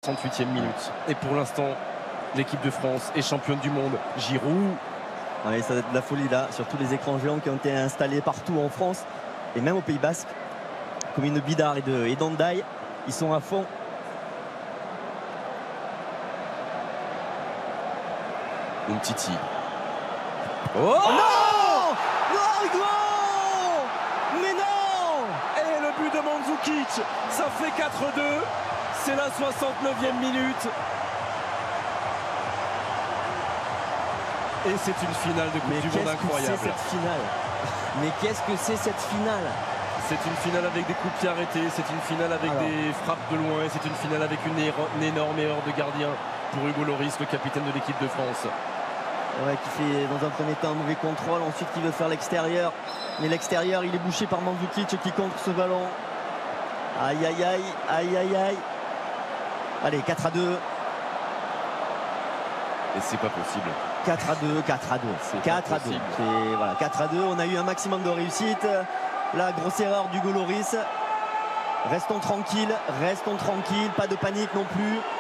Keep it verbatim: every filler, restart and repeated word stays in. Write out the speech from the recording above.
trente-huitième minute. Et pour l'instant, l'équipe de France est championne du monde. Giroud. Ouais, ça va être de la folie là, sur tous les écrans géants qui ont été installés partout en France et même au Pays Basque. Comme une Bidar et de et d'Andaï, ils sont à fond. Umtiti. Oh, oh non, non, Hugo, mais non. Et le but de Mandzukic, ça fait quatre deux. C'est la soixante-neuvième minute. Et c'est une finale de Coupe mais du Monde incroyable. C'est cette finale. Mais qu'est-ce que c'est cette finale? C'est une finale avec des coups de pied arrêtés, c'est une finale avec Alors. des frappes de loin, et c'est une finale avec une, une énorme erreur de gardien pour Hugo Lloris, le capitaine de l'équipe de France. Ouais, qui fait dans un premier temps un mauvais contrôle, ensuite qui veut faire l'extérieur. Mais l'extérieur, il est bouché par Mandzukic qui contre ce ballon. Aïe, aïe, aïe, aïe, aïe, aïe. Allez, quatre à deux. Et c'est pas possible. quatre à deux, quatre à deux. quatre à deux. Voilà, quatre à deux. On a eu un maximum de réussite. La grosse erreur d'Hugo Lloris. Restons tranquilles, restons tranquilles. Pas de panique non plus.